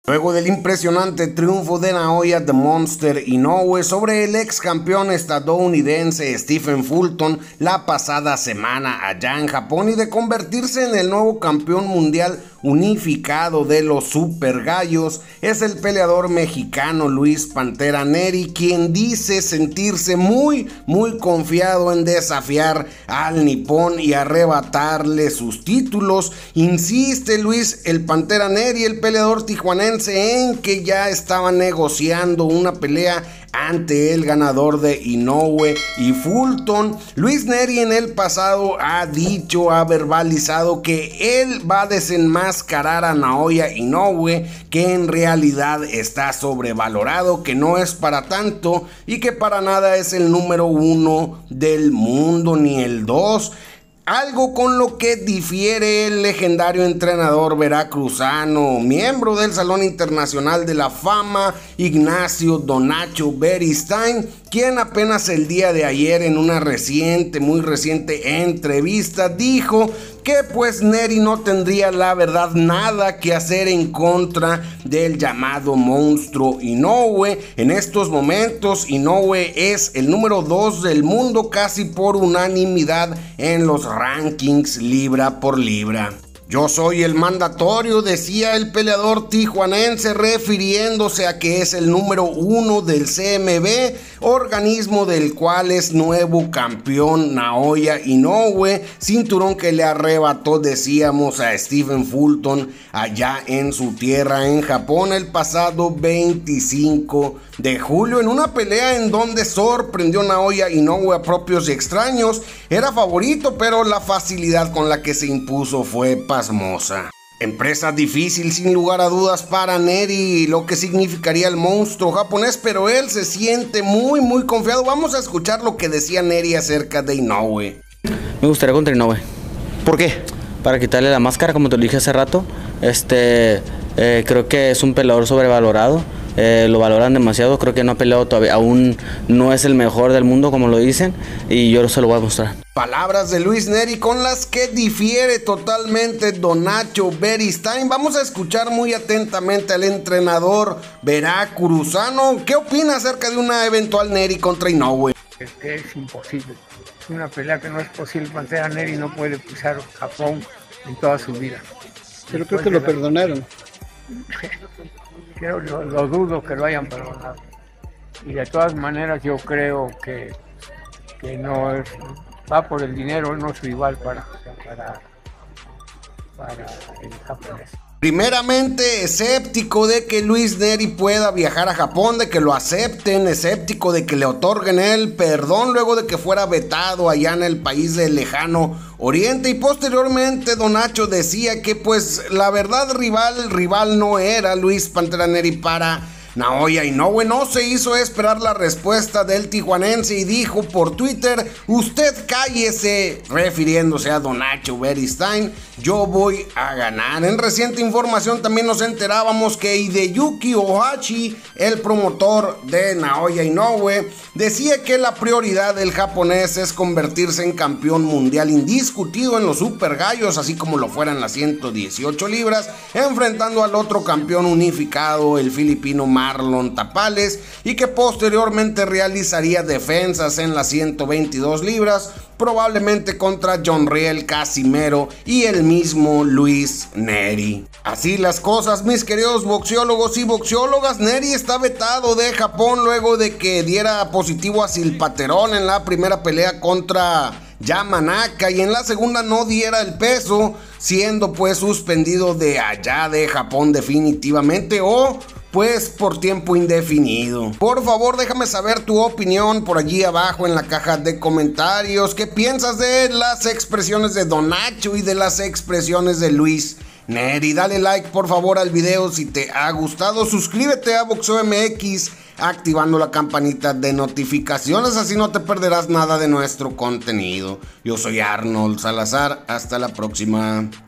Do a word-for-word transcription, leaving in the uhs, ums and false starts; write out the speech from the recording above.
Luego del impresionante triunfo de Naoya The Monster Inoue sobre el ex campeón estadounidense Stephen Fulton la pasada semana allá en Japón y de convertirse en el nuevo campeón mundial unificado de los Super Gallos, es el peleador mexicano Luis Pantera Neri quien dice sentirse muy muy confiado en desafiar al nipón y arrebatarle sus títulos. Insiste Luis el Pantera Neri, el peleador tijuanense, en que ya estaba negociando una pelea ante el ganador de Inoue y Fulton. Luis Neri en el pasado ha dicho, ha verbalizado que él va a desenmascarar a Naoya Inoue, que en realidad está sobrevalorado, que no es para tanto y que para nada es el número uno del mundo ni el dos. Algo con lo que difiere el legendario entrenador veracruzano, miembro del Salón Internacional de la Fama, Ignacio Donacho Beristain, quien apenas el día de ayer en una reciente, muy reciente entrevista dijo que pues Neri no tendría la verdad nada que hacer en contra del llamado monstruo Inoue. En estos momentos Inoue es el número dos del mundo casi por unanimidad en los rankings libra por libra. Yo soy el mandatorio, decía el peleador tijuanense, refiriéndose a que es el número uno del C M B, organismo del cual es nuevo campeón Naoya Inoue, cinturón que le arrebató, decíamos, a Stephen Fulton allá en su tierra en Japón el pasado veinticinco de julio, en una pelea en donde sorprendió Naoya Inoue a propios y extraños. Era favorito, pero la facilidad con la que se impuso fue pasmosa. Empresa difícil sin lugar a dudas para Neri, lo que significaría el monstruo japonés, pero él se siente muy muy confiado. Vamos a escuchar lo que decía Neri acerca de Inoue. Me gustaría contra Inoue. ¿Por qué? Para quitarle la máscara, como te lo dije hace rato. Este, eh, creo que es un peleador sobrevalorado. Eh, lo valoran demasiado, creo que no ha peleado todavía, aún no es el mejor del mundo como lo dicen, y yo se lo voy a mostrar. Palabras de Luis Neri con las que difiere totalmente Donacho Beristain. Vamos a escuchar muy atentamente al entrenador veracruzano. ¿Qué opina acerca de una eventual Neri contra Inoue? Es que es imposible, es una pelea que no es posible. Pantera Neri no puede pisar Japón en toda su vida. Pero creo que lo perdonaron. Creo, lo, lo dudo que lo hayan perdonado. Y de todas maneras yo creo que, que no es, va por el dinero, no es rival para, para, para el japonés. Primeramente, escéptico de que Luis Neri pueda viajar a Japón, de que lo acepten, escéptico de que le otorguen el perdón luego de que fuera vetado allá en el país del lejano Oriente. Y posteriormente Donacho decía que pues la verdad rival, rival no era Luis Pantera Neri para Naoya Inoue. No se hizo esperar la respuesta del tijuanense y dijo por Twitter: usted cállese, refiriéndose a Donacho Beristain, yo voy a ganar. En reciente información también nos enterábamos que Hideyuki Ohashi, el promotor de Naoya Inoue, decía que la prioridad del japonés es convertirse en campeón mundial indiscutido en los Super Gallos, así como lo fueran las ciento dieciocho libras, enfrentando al otro campeón unificado, el filipino Marlon Tapales, y que posteriormente realizaría defensas en las ciento veintidós libras, probablemente contra John Riel Casimero y el mismo Luis Neri. Así las cosas, mis queridos boxeólogos y boxeólogas. Neri está vetado de Japón luego de que diera positivo a Silpaterol en la primera pelea contra Yamanaka y en la segunda no diera el peso, siendo pues suspendido de allá de Japón definitivamente, o pues por tiempo indefinido. Por favor, déjame saber tu opinión por allí abajo en la caja de comentarios. ¿Qué piensas de las expresiones de Donacho y de las expresiones de Luis Neri? Dale like por favor al video si te ha gustado. Suscríbete a Boxeo M X activando la campanita de notificaciones, así no te perderás nada de nuestro contenido. Yo soy Arnold Salazar, hasta la próxima.